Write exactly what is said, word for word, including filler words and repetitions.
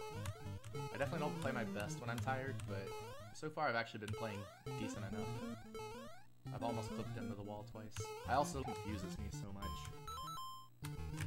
I definitely don't play my best when I'm tired, but so far I've actually been playing decent enough. I've almost clipped into the wall twice. I also confuses me so much.